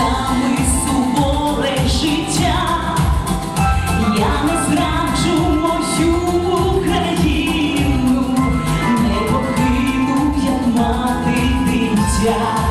ночами суворе життя. Я не зраджу мою Україну, не покину, як мати дитя.